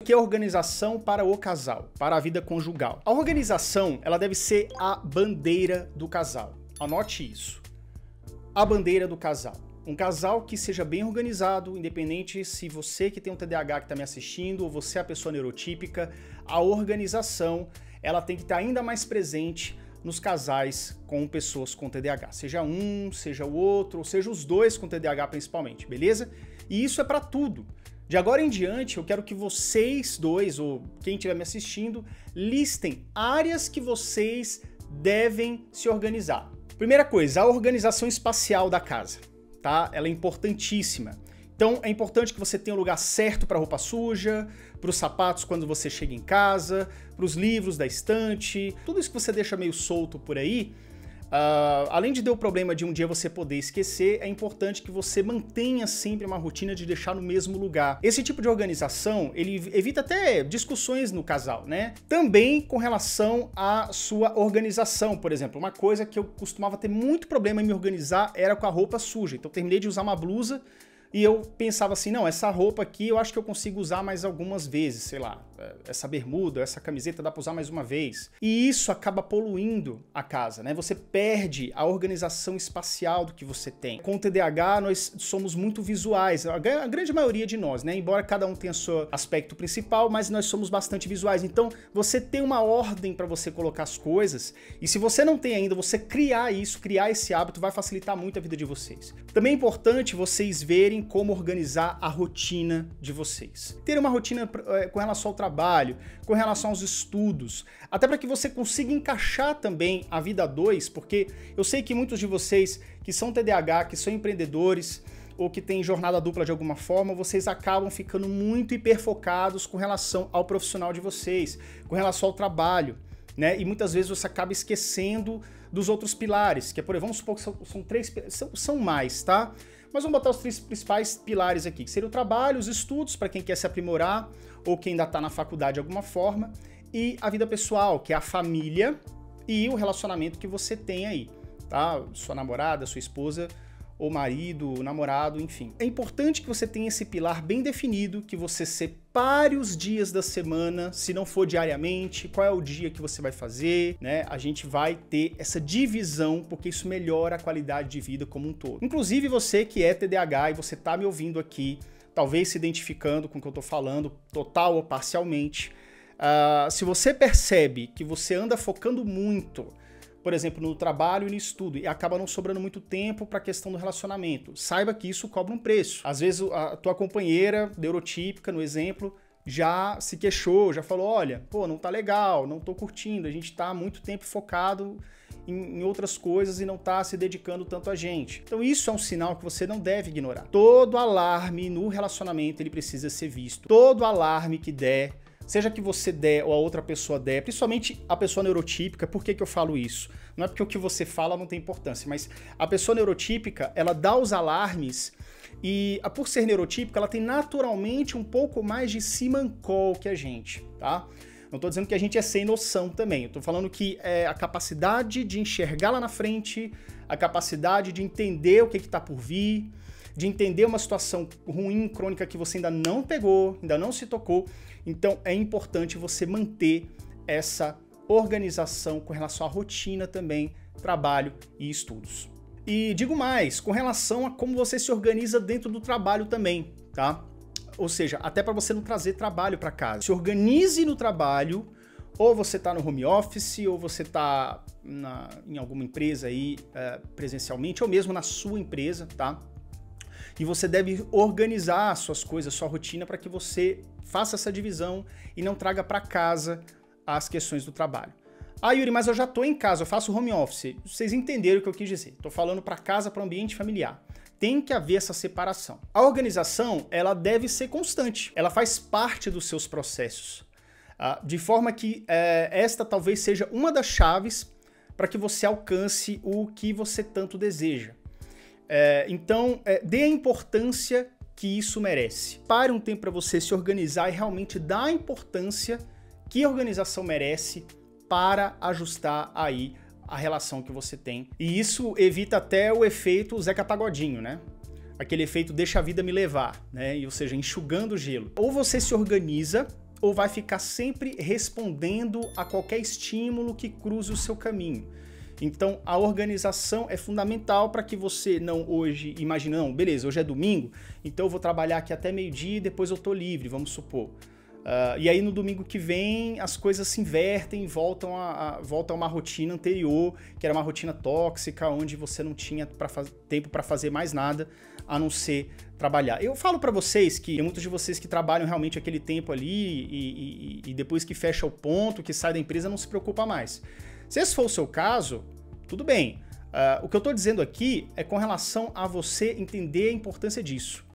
que é organização para o casal, para a vida conjugal? A organização, ela deve ser a bandeira do casal. Anote isso. A bandeira do casal. Um casal que seja bem organizado, independente se você que tem um TDAH que está me assistindo ou você é a pessoa neurotípica, a organização, ela tem que estar ainda mais presente nos casais com pessoas com TDAH. Seja um, seja o outro, ou seja os dois com TDAH principalmente, beleza? E isso é para tudo. De agora em diante, eu quero que vocês dois, ou quem estiver me assistindo, listem áreas que vocês devem se organizar. Primeira coisa, a organização espacial da casa, tá? Ela é importantíssima. Então, é importante que você tenha o lugar certo para a roupa suja, para os sapatos quando você chega em casa, para os livros da estante, tudo isso que você deixa meio solto por aí. Além de ter o problema de um dia você poder esquecer, é importante que você mantenha sempre uma rotina de deixar no mesmo lugar. Esse tipo de organização, ele evita até discussões no casal, né? Também com relação à sua organização, por exemplo. Uma coisa que eu costumava ter muito problema em me organizar era com a roupa suja. Então eu terminei de usar uma blusa e eu pensava assim, não, essa roupa aqui eu acho que eu consigo usar mais algumas vezes, sei lá, essa bermuda, essa camiseta dá pra usar mais uma vez. E isso acaba poluindo a casa, né? Você perde a organização espacial do que você tem. Com o TDAH, nós somos muito visuais, a grande maioria de nós, né? Embora cada um tenha seu aspecto principal, mas nós somos bastante visuais. Então, você tem uma ordem para você colocar as coisas, e se você não tem ainda, você criar isso, criar esse hábito, vai facilitar muito a vida de vocês. Também é importante vocês verem como organizar a rotina de vocês. Ter uma rotina com relação ao trabalho, com relação aos estudos, até para que você consiga encaixar também a vida a dois, porque eu sei que muitos de vocês que são TDAH, que são empreendedores, ou que têm jornada dupla de alguma forma, vocês acabam ficando muito hiperfocados com relação ao profissional de vocês, com relação ao trabalho, né? E muitas vezes você acaba esquecendo dos outros pilares, que é, por exemplo, vamos supor que são três, são mais, tá? Mas vamos botar os três principais pilares aqui, que seria o trabalho, os estudos, para quem quer se aprimorar, ou quem ainda está na faculdade de alguma forma, e a vida pessoal, que é a família e o relacionamento que você tem aí, tá? Sua namorada, sua esposa, ou marido, namorado, enfim. É importante que você tenha esse pilar bem definido, que você separe os dias da semana, se não for diariamente, qual é o dia que você vai fazer, né? A gente vai ter essa divisão, porque isso melhora a qualidade de vida como um todo. Inclusive você que é TDAH e você tá me ouvindo aqui, talvez se identificando com o que eu tô falando, total ou parcialmente, se você percebe que você anda focando muito, por exemplo, no trabalho e no estudo, e acaba não sobrando muito tempo para a questão do relacionamento, saiba que isso cobra um preço. Às vezes a tua companheira neurotípica, no exemplo, já se queixou, já falou, olha, pô, não tá legal, não tô curtindo, a gente tá há muito tempo focado em outras coisas e não tá se dedicando tanto a gente. Então isso é um sinal que você não deve ignorar. Todo alarme no relacionamento, ele precisa ser visto. Todo alarme que der, seja que você der ou a outra pessoa der, principalmente a pessoa neurotípica, por que que eu falo isso? Não é porque o que você fala não tem importância, mas a pessoa neurotípica, ela dá os alarmes e, por ser neurotípica, ela tem naturalmente um pouco mais de simancol que a gente, tá? Não tô dizendo que a gente é sem noção também, eu tô falando que é a capacidade de enxergar lá na frente, a capacidade de entender o que que tá por vir, de entender uma situação ruim, crônica que você ainda não pegou, ainda não se tocou. Então é importante você manter essa organização com relação à rotina também, trabalho e estudos. E digo mais, com relação a como você se organiza dentro do trabalho também, tá? Ou seja, até para você não trazer trabalho para casa. Se organize no trabalho, ou você está no home office, ou você está em alguma empresa aí presencialmente, ou mesmo na sua empresa, tá? E você deve organizar as suas coisas, a sua rotina, para que você faça essa divisão e não traga para casa as questões do trabalho. Ah, Yuri, mas eu já estou em casa, eu faço home office. Vocês entenderam o que eu quis dizer. Estou falando para casa, para o ambiente familiar. Tem que haver essa separação. A organização, ela deve ser constante. Ela faz parte dos seus processos. De forma que esta talvez seja uma das chaves para que você alcance o que você tanto deseja. Então, dê a importância que isso merece. Pare um tempo para você se organizar e realmente dar a importância que a organização merece para ajustar aí a relação que você tem. E isso evita até o efeito Zeca Pagodinho, né? Aquele efeito deixa a vida me levar, né? Ou seja, enxugando o gelo. Ou você se organiza ou vai ficar sempre respondendo a qualquer estímulo que cruze o seu caminho? Então, a organização é fundamental para que você não hoje imagine, não, beleza, hoje é domingo, então eu vou trabalhar aqui até meio-dia e depois eu tô livre, vamos supor. E aí no domingo que vem as coisas se invertem e voltam a uma rotina anterior, que era uma rotina tóxica, onde você não tinha tempo para fazer mais nada, a não ser trabalhar. Eu falo para vocês que muitos de vocês que trabalham realmente aquele tempo ali e depois que fecha o ponto, que sai da empresa, não se preocupa mais. Se esse for o seu caso, tudo bem. O que eu estou dizendo aqui é com relação a você entender a importância disso.